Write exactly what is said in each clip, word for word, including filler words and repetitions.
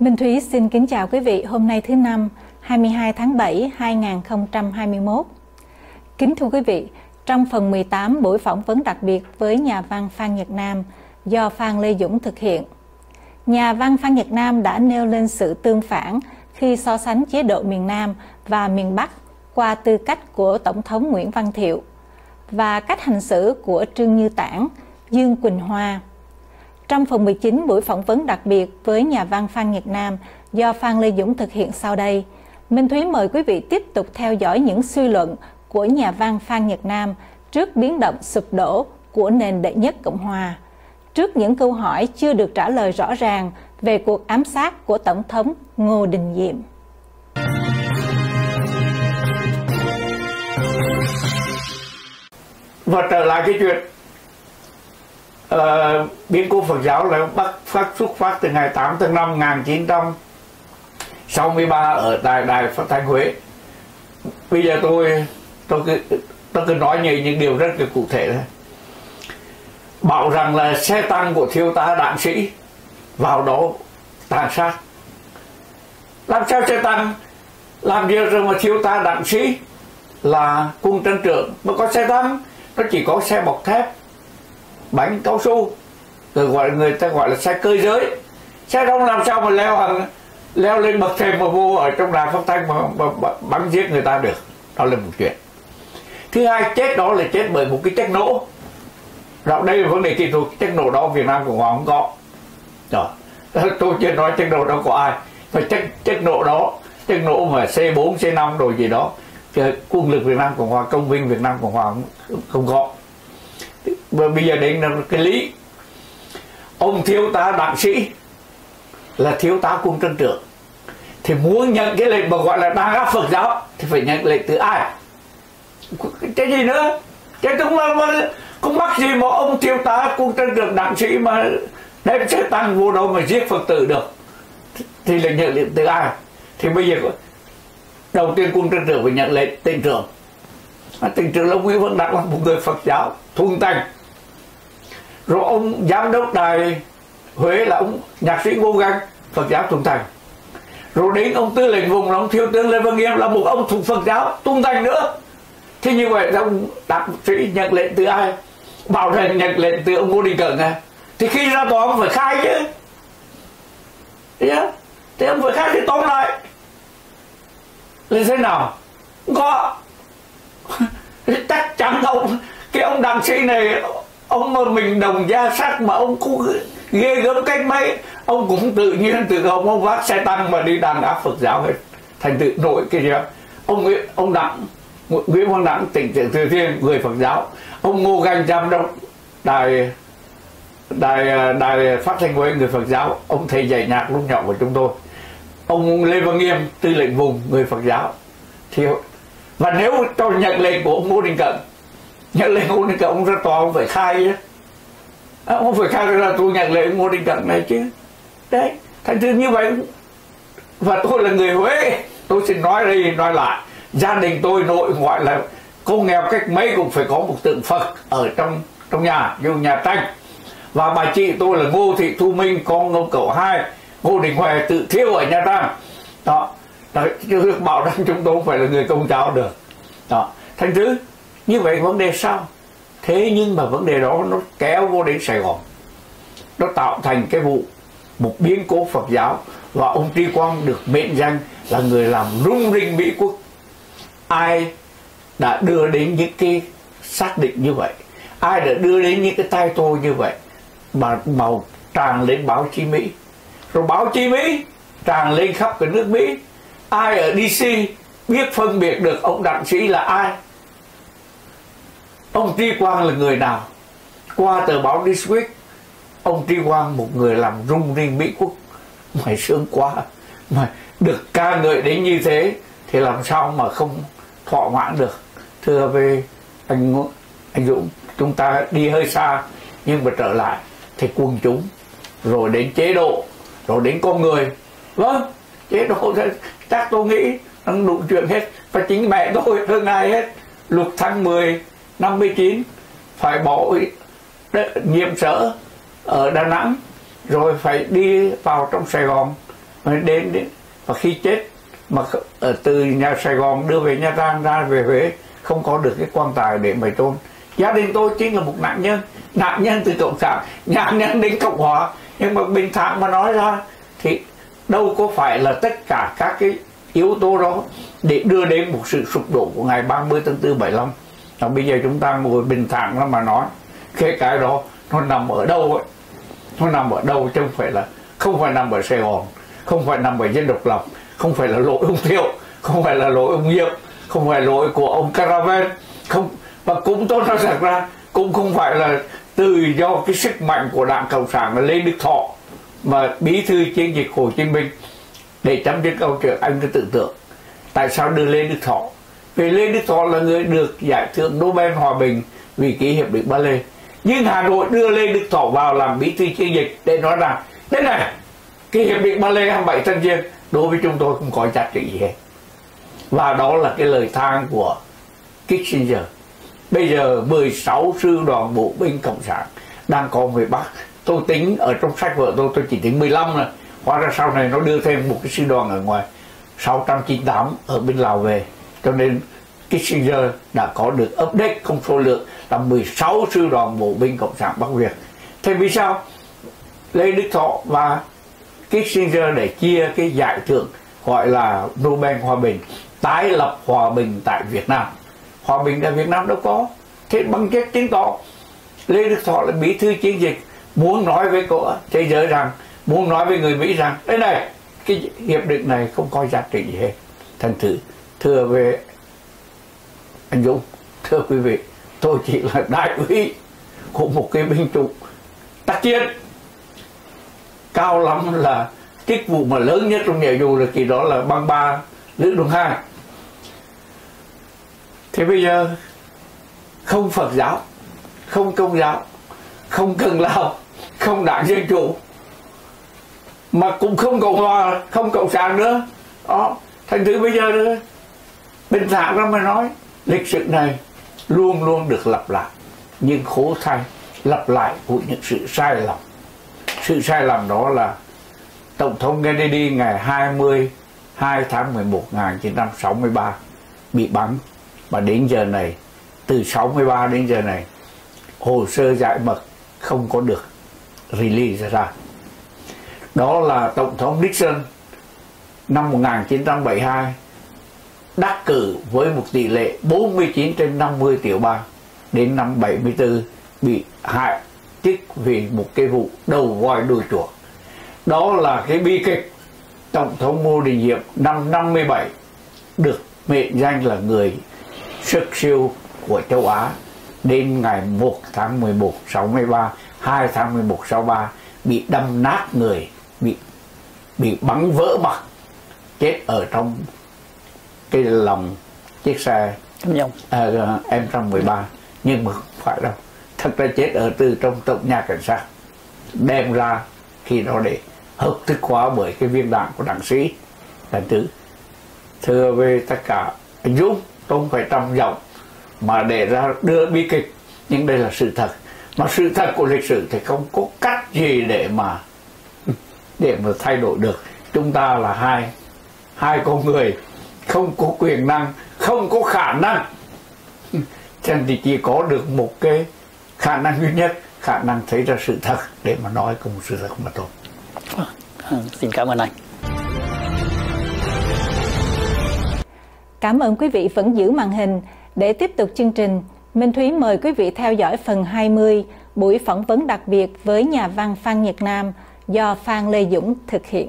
Minh Thúy xin kính chào quý vị hôm nay thứ Năm, hai mươi hai tháng bảy năm hai nghìn không trăm hai mươi mốt. Kính thưa quý vị, trong phần mười tám buổi phỏng vấn đặc biệt với nhà văn Phan Nhật Nam do Phan Lê Dũng thực hiện, nhà văn Phan Nhật Nam đã nêu lên sự tương phản khi so sánh chế độ miền Nam và miền Bắc qua tư cách của Tổng thống Nguyễn Văn Thiệu và cách hành xử của Trương Như Tản, Dương Quỳnh Hoa. Trong phần mười chín buổi phỏng vấn đặc biệt với nhà văn Phan Nhật Nam do Phan Lê Dũng thực hiện sau đây, Minh Thúy mời quý vị tiếp tục theo dõi những suy luận của nhà văn Phan Nhật Nam trước biến động sụp đổ của nền đệ nhất Cộng Hòa, trước những câu hỏi chưa được trả lời rõ ràng về cuộc ám sát của Tổng thống Ngô Đình Diệm. Và trở lại cái chuyện uh, biến cố Phật giáo là bắt phát xuất phát từ ngày tám tháng năm năm một nghìn chín trăm sáu mươi ba ở tại Đài Phát thanh Huế. Bây giờ tôi tôi cứ, tôi cứ nói như những điều rất là cụ thể thôi. Bảo rằng là xe tăng của thiếu tá Đặng Sĩ vào đó tàn sát. Làm sao xe tăng làm việc rồi mà thiếu tá Đặng Sĩ là quân trấn trưởng mà có xe tăng, nó chỉ có xe bọc thép, bánh cao su, rồi gọi là người ta gọi là xe cơ giới. Xe đông làm sao mà leo hàng leo lên bậc thềm mà vô ở trong đài phát thanh mà, mà, mà bắn giết người ta được. Đó là một chuyện. Thứ hai, chết đó là chết bởi một cái chất nổ. Rồi đây là vấn đề kỹ thuật. Chất nổ đó Việt Nam Cộng Hòa không có. Rồi tôi chưa nói chất nổ đó có ai, mà chất chất nổ đó, chất nổ mà C bốn, C năm rồi gì đó, quân lực Việt Nam Cộng Hòa, công binh Việt Nam Cộng Hòa không, không có. Và bây giờ đến là cái lý. Ông thiếu tá Đặng Sĩ là thiếu tá quân trấn trưởng, thì muốn nhận cái lệnh mà gọi là đàn áp Phật giáo thì phải nhận lệnh từ ai? Cái gì nữa? Chứ không mà không mắc gì mà ông thiếu tá quân trấn trưởng Đặng Sĩ mà đem xe tăng vô đâu mà giết Phật tử được, thì là nhận lệnh từ ai? Thì bây giờ đầu tiên quân trấn trưởng phải nhận lệnh tỉnh trưởng. Tỉnh trưởng là Nguyễn Văn Đặng, là một người Phật giáo thuần thành. Rồi ông giám đốc đài Huế là ông nhạc sĩ Ngô Ganh, Phật giáo thuần thành. Rồi đến ông tư lệnh vùng là ông thiếu tướng Lê Văn Nghiêm là một ông thuộc Phật giáo thuần thành nữa. Thế như vậy ông Đặng Sĩ nhận lệnh từ ai? Bảo rằng nhận lệnh từ ông Ngô Đình Cẩn à? Thì khi ra tòa ông phải khai chứ. Yeah. Thế ông phải khai thì tóm lại là thế nào? Không có. Chắc chắn ông cái ông Đặng Sĩ này, ông mà mình đồng gia sắc mà ông cũng ghê gớm cách mấy, ông cũng tự nhiên tự ông ông vác xe tăng mà đi đàn áp Phật giáo hết, thành tự nổi cái gì đó. Ông Nguyễn ông Đặng Nguyễn Văn Đặng, tỉnh trưởng Thừa Thiên, người Phật giáo. Ông Ngô Ganh giám đốc đài đài đài phát thanh Huế, người Phật giáo. Ông thầy dạy nhạc lúc nhỏ của chúng tôi. Ông Lê Văn Nghiêm, tư lệnh vùng, người Phật giáo. Thì và nếu cho nhận lệnh của ông Ngô Đình Cẩn, nhận lệnh của Ngô Đình Cẩn, ông ra tòa ông phải khai chứ. Ông phải khai là tôi nhận lệnh Ngô Đình Cẩn này chứ. Đấy, thành thử như vậy. Và tôi là người Huế, tôi xin nói đây nói lại, gia đình tôi nội ngoại là cô nghèo cách mấy cũng phải có một tượng Phật ở trong trong nhà, dù nhà tranh. Và bà chị tôi là Ngô Thị Thu Minh, con ông cậu hai Ngô Đình Huệ tự thiêu ở Nha Trang. Đó, đó chứ được bảo rằng chúng tôi không phải là người công giáo được. Đó, thành thử như vậy vấn đề sao? Thế nhưng mà vấn đề đó nó kéo vô đến Sài Gòn, nó tạo thành cái vụ một biến cố Phật giáo. Và ông Tri Quang được mệnh danh là người làm rung rinh Mỹ quốc. Ai đã đưa đến những cái xác định như vậy? Ai đã đưa đến những cái tai tô như vậy mà màu tràn lên báo chí Mỹ? Rồi báo chí Mỹ tràn lên khắp cái nước Mỹ. Ai ở đê xê biết phân biệt được ông Đặng Sĩ là ai? Ông Tri Quang là người nào? Qua tờ báo Newsweek, ông Tri Quang một người làm rung rinh Mỹ quốc. Mày sướng quá, mà được ca ngợi đến như thế thì làm sao mà không thỏa mãn được. Thưa với anh anh Dũng, chúng ta đi hơi xa nhưng mà trở lại thì quần chúng, rồi đến chế độ, rồi đến con người. Vâng, chế độ chắc tôi nghĩ nó đủ chuyện hết. Và chính mẹ tôi hơn ai hết, luật tháng mười năm mươi chín phải bỏ nhiệm sở ở Đà Nẵng, rồi phải đi vào trong Sài Gòn mà đến đến và khi chết mà ở từ nhà Sài Gòn đưa về Nha Trang ra về Huế không có được cái quan tài để mà chôn. Gia đình tôi chính là một nạn nhân, nạn nhân từ cộng sản, nạn nhân đến Cộng hòa. Nhưng mà bình thản mà nói ra thì đâu có phải là tất cả các cái yếu tố đó để đưa đến một sự sụp đổ của ngày ba mươi tháng tư bảy lăm. Và bây giờ chúng ta ngồi bình thản ra mà nói cái cái đó nó nằm ở đâu ấy, nó nằm ở đâu chứ không phải là không phải nằm ở Sài Gòn, không phải nằm ở dân độc lập, không phải là lỗi ông Thiệu, không phải là lỗi ông Diệm, không phải lỗi của ông Caravan, không, và cũng tôi nói thật ra cũng không phải là từ do cái sức mạnh của Đảng Cộng sản là Lê Đức Thọ mà bí thư chiến dịch Hồ Chí Minh. Để chấm dứt câu chuyện, anh cứ tưởng tượng tại sao đưa Lê Đức Thọ, vì Lê Đức Thọ là người được giải thưởng Nobel Hòa Bình vì ký hiệp định Ba Lê, nhưng Hà Nội đưa Lê Đức Thọ vào làm bí thư chiến dịch để nói rằng thế này, cái hiệp định Ba Lê hai mươi bảy tháng Giêng đối với chúng tôi không có giá trị gì hết. Và đó là cái lời than của Kissinger. Bây giờ mười sáu sư đoàn bộ binh cộng sản đang có về Bắc. Tôi tính ở trong sách vợ tôi tôi chỉ tính mười lăm rồi, hóa ra sau này nó đưa thêm một cái sư đoàn ở ngoài sáu trăm chín mươi tám ở bên Lào về. Cho nên Kissinger đã có được update không số lượng là mười sáu sư đoàn bộ binh cộng sản Bắc Việt. Thế vì sao Lê Đức Thọ và Kissinger để chia cái giải thưởng gọi là Nobel Hòa Bình, tái lập hòa bình tại Việt Nam? Hòa bình tại Việt Nam đâu có. Thế bằng chất chứng tỏ Lê Đức Thọ là bí thư chiến dịch muốn nói với cậu thế giới rằng, muốn nói với người Mỹ rằng đây này, cái hiệp định này không có giá trị gì hết. Thành thử thưa về anh Dũng, thưa quý vị, tôi chỉ là đại úy của một cái binh chủng tác chiến, cao lắm là chức vụ mà lớn nhất trong nhà dù là kỳ đó là băng ba lữ đoàn hai. Thế bây giờ không Phật giáo, không Công giáo, không Cần Lao, không Đảng Dân Chủ, mà cũng không Cộng hòa, không Cộng sản nữa đó. Thành thử bây giờ nữa, bình thản ra mà nói, lịch sử này luôn luôn được lặp lại, nhưng khổ thay lặp lại của những sự sai lầm. Sự sai lầm đó là Tổng thống Kennedy ngày hai mươi hai tháng mười một năm một nghìn chín trăm sáu mươi ba bị bắn, và đến giờ này, từ sáu mươi ba đến giờ này, hồ sơ giải mật không có được release ra. Đó là Tổng thống Nixon năm một nghìn chín trăm bảy mươi hai đắc cử với một tỷ lệ bốn mươi chín trên năm mươi tiểu bang, đến năm bảy mươi tư bị hại chức vì một cái vụ đầu voi đuôi chuột. Đó là cái bi kịch. Tổng thống Ngô Đình Diệm năm năm mươi bảy được mệnh danh là người sức siêu của châu Á, đến ngày một tháng mười một sáu mươi ba, hai tháng mười một sáu mươi ba bị đâm nát người, bị bị bắn vỡ mặt, chết ở trong cái lòng chiếc xe à, em một một ba. Nhưng mà không phải đâu, thật ra chết ở từ trong tổng nhà cảnh sát, đem ra khi đó để hợp thức hóa bởi cái viên đạn của đảng sĩ. Thành thứ thưa về tất cả anh Dũng, tôi không phải trầm giọng mà để ra đưa bi kịch, nhưng đây là sự thật. Mà sự thật của lịch sử thì không có cách gì để mà để mà thay đổi được. Chúng ta là hai hai con người không có quyền năng, không có khả năng, cho nên thì chỉ có được một cái khả năng duy nhất, khả năng thấy ra sự thật để mà nói cùng sự thật mà thôi. À, xin cảm ơn anh. Cảm ơn quý vị vẫn giữ màn hình. Để tiếp tục chương trình, Minh Thúy mời quý vị theo dõi phần hai mươi, buổi phỏng vấn đặc biệt với nhà văn Phan Nhật Nam do Phan Lê Dũng thực hiện.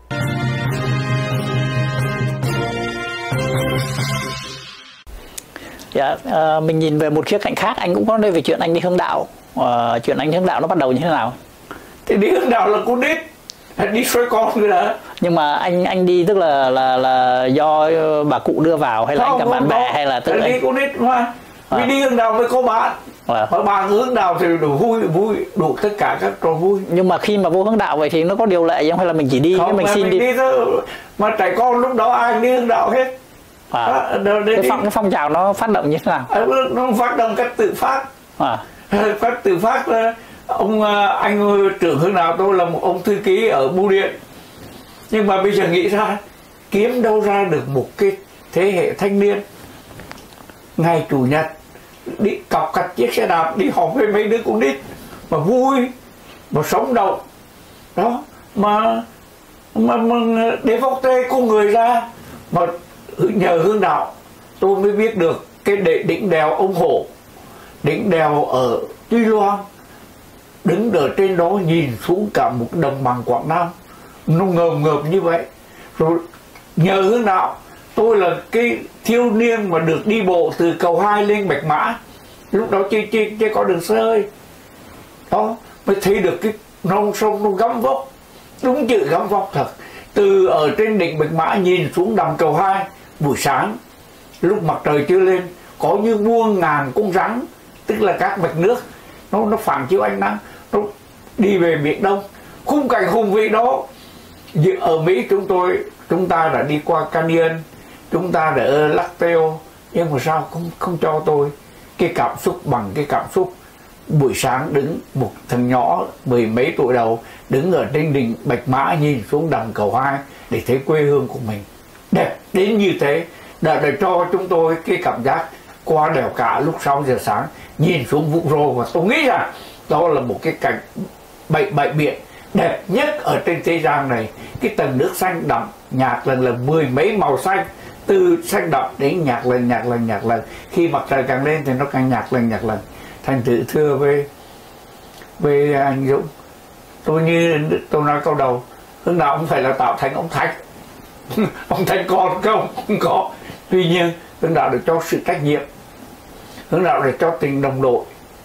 Dạ, à, mình nhìn về một khía cạnh khác, anh cũng có nói về chuyện anh đi hướng đạo. À, chuyện anh đi hướng đạo nó bắt đầu như thế nào? Thì đi hướng đạo là con nít, đi xoay con rồi đó. Nhưng mà anh anh đi tức là là là do bà cụ đưa vào hay là không, anh gặp bạn bè hay là tự anh anh đi con nít mà. Vì à. Đi hướng đạo mới có bạn. À. Mà bạn hướng đạo thì đủ vui, vui đủ tất cả các trò vui. Nhưng mà khi mà vô hướng đạo vậy thì nó có điều lệ gì không, hay là mình chỉ đi không, mình xin mình đi? đi thôi. Mà trẻ con lúc đó ai đi hướng đạo hết. À. À, cái, phong, cái phong trào nó phát động như thế nào? À, nó phát động cách tự phát. À. Phát tự phát. Ông anh trưởng hướng đạo tôi là một ông thư ký ở Bưu Điện, Nhưng mà bây giờ nghĩ ra kiếm đâu ra được một cái thế hệ thanh niên ngày chủ nhật đi cọc cạch chiếc xe đạp đi học với mấy đứa con nít mà vui mà sống động đó, mà mà, mà để vóc tê con người ra. Mà nhờ Hương Đạo tôi mới biết được cái đệ đỉnh đèo ông Hổ, đỉnh đèo ở Tuy Loan, đứng ở trên đó nhìn xuống cả một đồng bằng Quảng Nam nó ngợm ngợp như vậy. Rồi nhờ Hương Đạo tôi là cái thiếu niên mà được đi bộ từ cầu hai lên Bạch Mã, lúc đó chưa chưa chưa có đường xe hơi đó, mới thấy được cái non sông nó gấm vóc, đúng chữ gấm vóc thật. Từ ở trên đỉnh Bạch Mã nhìn xuống đầm cầu hai buổi sáng lúc mặt trời chưa lên, có như muôn ngàn con rắn, tức là các mạch nước nó nó phản chiếu ánh nắng, nó đi về Biển Đông. Khung cảnh hùng vĩ đó ở Mỹ chúng tôi chúng ta đã đi qua Canyon, chúng ta đã ở Lacteo, nhưng mà sao không không cho tôi cái cảm xúc bằng cái cảm xúc buổi sáng đứng một thằng nhỏ mười mấy tuổi đầu đứng ở trên đỉnh Bạch Mã nhìn xuống đầm cầu hai để thấy quê hương của mình đẹp đến như thế, đã để cho chúng tôi cái cảm giác qua đèo Cả lúc sáu giờ sáng nhìn xuống Vũng Rô. Và tôi nghĩ rằng đó là một cái cảnh bãi bãi biển đẹp nhất ở trên thế gian này. Cái tầng nước xanh đậm nhạt lần là mười mấy màu xanh, từ xanh đậm đến nhạt lần nhạt lần nhạt lần, khi mặt trời càng lên thì nó càng nhạt lần nhạt lần. Thành thử thưa với với anh Dũng, tôi như tôi nói câu đầu, Hương Đạo không phải là tạo thành ông Thạch ông Thạch con không không có. Tuy nhiên Hương Đạo được cho sự trách nhiệm, Hương Đạo để cho tình đồng đội,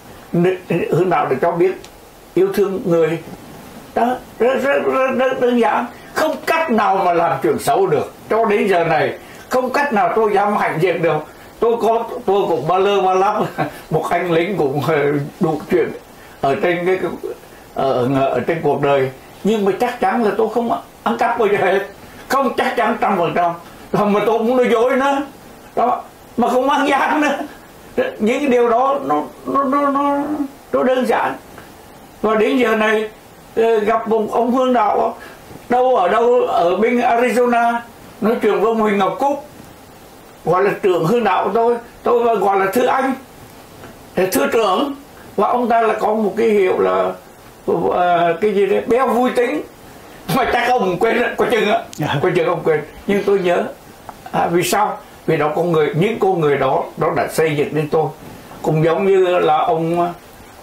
Hương Đạo để cho biết yêu thương người đó, rất, rất, rất, rất đơn giản. Không cách nào mà làm chuyện xấu được cho đến giờ này, không cách nào tôi dám hạnh diện được. Tôi có tôi cũng ba lơ ba lắp một anh lính cũng đủ chuyện ở trên cái ở, ở trên cuộc đời, nhưng mà chắc chắn là tôi không ăn cắp bao giờ hết, không chắc chắn trăm phần trăm. Mà tôi cũng nói dối nữa đó, mà không ăn gian nữa. Những cái điều đó nó nó nó nó, nó đơn giản. Và đến giờ này gặp một ông Hương Đạo đâu ở đâu ở bên Arizona nói chuyện với ông Huỳnh Ngọc Cúc, gọi là trưởng Hương Đạo, tôi tôi gọi là thưa anh, thưa trưởng. Và ông ta là có một cái hiệu là uh, cái gì đấy béo vui tính, mà chắc ông quên coi chừng á, coi chừng ông quên. Nhưng tôi nhớ à, vì sao? Vì đó con người, những con người đó đó đã xây dựng nên tôi. Cũng giống như là ông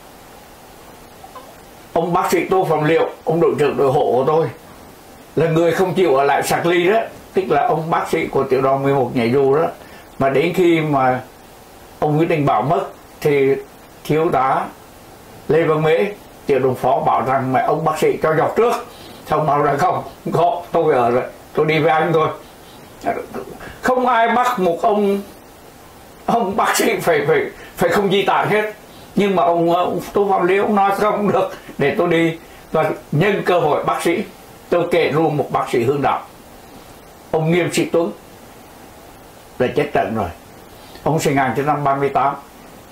ông bác sĩ Tô Phạm Liệu, ông đội trưởng đội hộ của tôi, là người không chịu ở lại Sạc Ly đó, tức là ông bác sĩ của tiểu đoàn mười một nhảy dù đó. Mà đến khi mà ông Nguyễn Đình Bảo mất thì thiếu tá Lê Văn Mễ, tiểu đoàn phó bảo rằng mẹ ông bác sĩ cho dọc trước, xong bảo rằng không, không có, tôi ở rồi, tôi đi với anh thôi. Không ai bắt một ông ông bác sĩ phải phải phải không di tản hết. Nhưng mà ông, ông Tô Phạm Liễu ông nói không được, để tôi đi. Và nhân cơ hội bác sĩ, tôi kể luôn một bác sĩ Hương Đạo, ông Nghiêm Sĩ Tuấn là chết trận rồi. Ông sinh ngày năm ba mươi tám,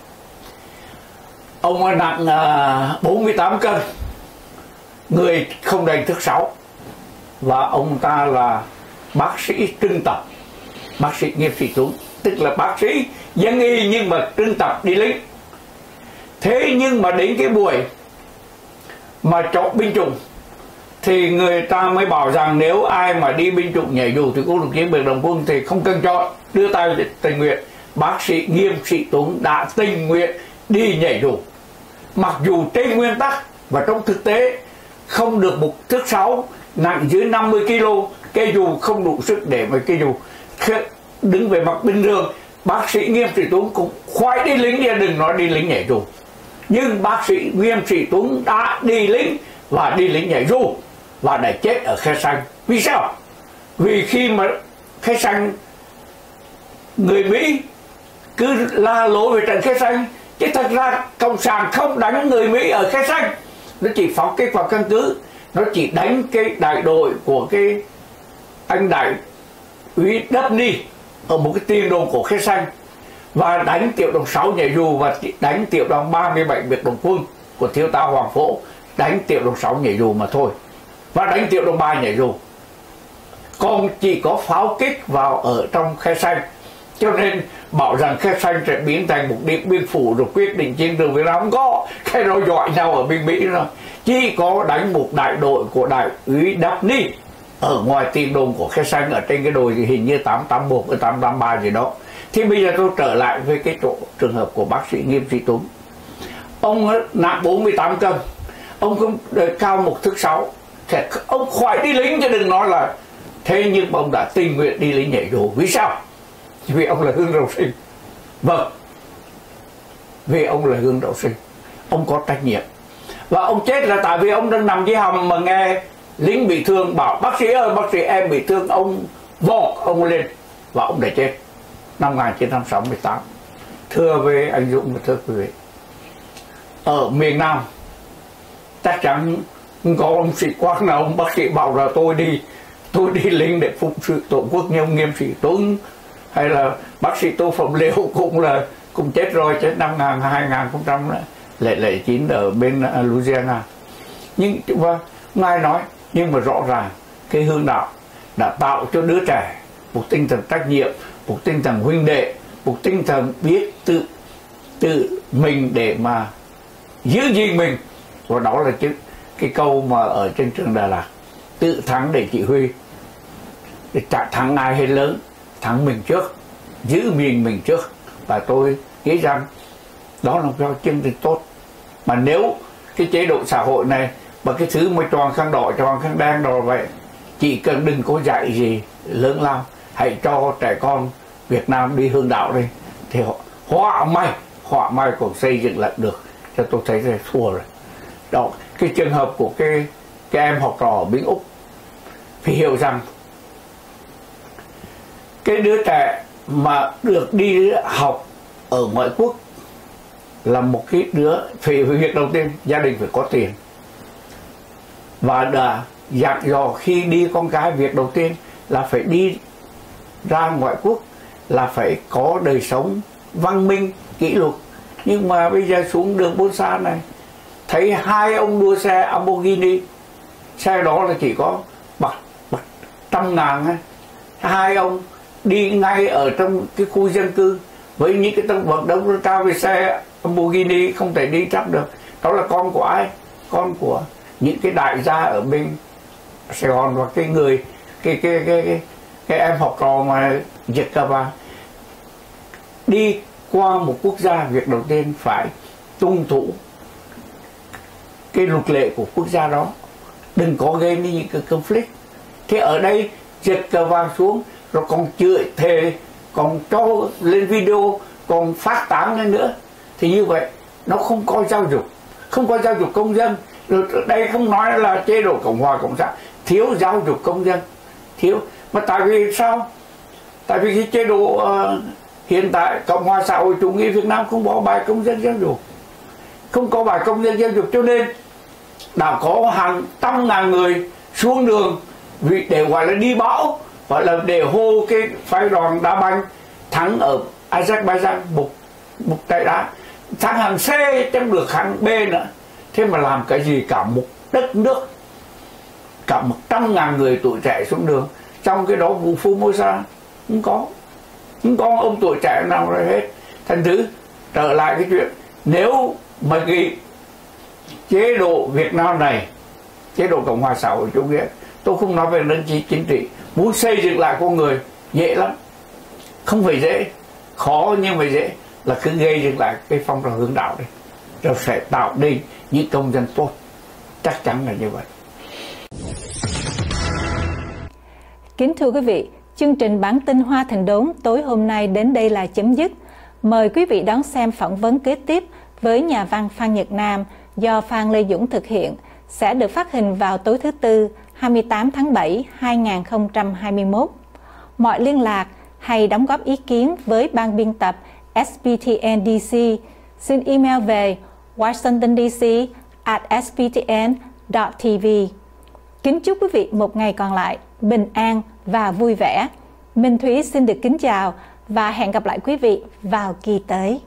ông nặng uh, bốn mươi tám cân, người không đầy thước sáu. Và ông ta là bác sĩ trưng tập, bác sĩ Nghiêm Sĩ Tuấn, tức là bác sĩ dân y nhưng mà trưng tập đi lính. Thế nhưng mà đến cái buổi mà chọn binh chủng thì người ta mới bảo rằng nếu ai mà đi binh chủng nhảy dù thì cũng được chiến biệt đồng quân thì không cần chọn, đưa tay tình nguyện. Bác sĩ Nghiêm Sĩ Tuấn đã tình nguyện đi nhảy dù, mặc dù trên nguyên tắc và trong thực tế không được một thước sáu, nặng dưới năm mươi ki lô, cây dù không đủ sức để mà cây dù đứng về mặt bình thường. Bác sĩ Nghiêm Sĩ Tuấn cũng khoái đi lính, gia đừng nói đi lính nhảy dù. Nhưng bác sĩ Nghiêm Sĩ Tuấn đã đi lính và đi lính nhảy dù và đã chết ở Khe Xanh. Vì sao? Vì khi mà Khe Xanh, người Mỹ cứ la lối về trận Khe Xanh, chứ thật ra cộng sản không đánh người Mỹ ở Khe Xanh, nó chỉ phóng kích vào căn cứ, nó chỉ đánh cái đại đội của cái anh đại úy Dabney ở một cái tiền đồn của Khe Xanh, và đánh tiểu đoàn sáu nhảy dù, và đánh tiểu đoàn ba mươi bảy biệt động quân của thiếu tá Hoàng Phổ, đánh tiểu đoàn sáu nhảy dù mà thôi, và đánh tiểu đoàn ba nhảy dù. còn chỉ có pháo kích vào ở trong Khe Xanh. Cho nên bảo rằng Khe Xanh sẽ biến thành một điện biên phủ rồi quyết định chiến trường Việt Nam, không có cái đó dọi nhau ở bên Mỹ rồi. Chỉ có đánh một đại đội của đại úy Dabney ở ngoài tiền đồn của Khe Xanh, ở trên cái đồi hình như tám tám một hay tám tám ba gì đó. Thì bây giờ tôi trở lại với cái chỗ trường hợp của bác sĩ Nghiêm Sĩ Tuấn. Ông nặng bốn mươi tám cân, ông cũng cao một thước sáu, ông khỏi đi lính chứ đừng nói là. Thế nhưng ông đã tình nguyện đi lính nhảy dù. Vì sao? Vì ông là Hương Đạo Sinh. Vâng, vì ông là Hương Đạo Sinh, ông có trách nhiệm. Và ông chết là tại vì ông đang nằm dưới hầm mà nghe lính bị thương bảo bác sĩ ơi, bác sĩ em bị thương, ông vọt ông lên và ông đã chết năm một nghìn chín trăm sáu mươi tám. Thưa với anh Dũng và thưa quý vị, ở miền Nam chắc chắn có ông sĩ quan nào, ông bác sĩ bảo là tôi đi tôi đi lính để phục sự tổ quốc như ông Nghiêm Sĩ Tuấn hay là bác sĩ Tô Phẩm Liêu cũng là cũng chết rồi, chết năm hai nghìn không trăm lẻ chín ở bên Louisiana. Nhưng và ngài nói, nhưng mà rõ ràng cái Hương Đạo đã tạo cho đứa trẻ một tinh thần trách nhiệm, một tinh thần huynh đệ, một tinh thần biết tự tự mình để mà giữ gìn mình. Và đó là chứ cái câu mà ở trên trường Đà Lạt, tự thắng để chỉ huy, để chả thắng ai hay lớn, thắng mình trước, giữ mình mình trước. Và tôi nghĩ rằng đó là một chương trình tốt. Mà nếu cái chế độ xã hội này và cái thứ mà tròn khăn đỏ tròn khăn đen rồi vậy, chỉ cần đừng có dạy gì lớn lao, hãy cho trẻ con Việt Nam đi Hương Đạo đi, thì họ họa may họa may còn xây dựng lại được. Cho tôi thấy là thua rồi. Đó, cái trường hợp của cái cái em học trò ở bên Úc phải hiểu rằng cái đứa trẻ mà được đi học ở ngoại quốc là một cái đứa phải việc đầu tiên gia đình phải có tiền, và đã dặn dò khi đi con cái việc đầu tiên là phải đi ra ngoại quốc là phải có đời sống văn minh kỷ luật. Nhưng mà bây giờ xuống đường Bôn Sa này thấy hai ông đua xe Lamborghini, xe đó là chỉ có bạc, bạc trăm ngàn ấy. Hai ông đi ngay ở trong cái khu dân cư với những cái tầng vận động cao về xe Lamborghini không thể đi chắc được. Đó là con của ai? Con của những cái đại gia ở bên Sài Gòn, và cái người cái cái cái cái, cái em học trò mà Việt Cava đi qua một quốc gia, việc đầu tiên phải tuân thủ cái luật lệ của quốc gia đó, đừng có gây nên những cái conflict. Thế ở đây giật cờ vàng xuống rồi còn chửi thề, còn cho lên video, còn phát tán lên nữa, thì như vậy nó không có giáo dục, không có giáo dục công dân. Rồi đây không nói là chế độ Cộng hòa Cộng sản thiếu giáo dục công dân, thiếu. Mà tại vì sao? Tại vì cái chế độ uh, hiện tại Cộng hòa xã hội chủ nghĩa Việt Nam không có bài công dân giáo dục, không có bài công dân giáo dục, cho nên đã có hàng trăm ngàn người xuống đường vì để gọi là đi bão, gọi là để hô cái phái đoàn đá banh thắng ở Azerbaijan một một trận đá, thắng hàng C chẳng được hàng B nữa. Thế mà làm cái gì cả một đất nước, cả một trăm ngàn người tuổi trẻ xuống đường, trong cái đó vụ Formosa không có, không có ông tuổi trẻ nào rồi hết. Thành thử trở lại cái chuyện, nếu mà cái chế độ Việt Nam này, chế độ Cộng hòa xã hội chủ nghĩa, tôi không nói về nền chính trị, muốn xây dựng lại con người dễ lắm, không phải dễ, khó nhưng mà dễ, là cứ gây dựng lại cái phong trào Hương Đạo đây, rồi sẽ tạo nên những công dân tốt, chắc chắn là như vậy. Kính thưa quý vị, chương trình bản tin Hoa Thịnh Đốn tối hôm nay đến đây là chấm dứt. Mời quý vị đón xem phỏng vấn kế tiếp với nhà văn Phan Nhật Nam do Phan Lê Dũng thực hiện, sẽ được phát hình vào tối thứ Tư hai mươi tám tháng bảy năm hai nghìn không trăm hai mươi mốt. Mọi liên lạc hay đóng góp ý kiến với ban biên tập S P T N D C xin email về washington d c at s p t n dot t v. Kính chúc quý vị một ngày còn lại bình an và vui vẻ. Minh Thúy xin được kính chào và hẹn gặp lại quý vị vào kỳ tới.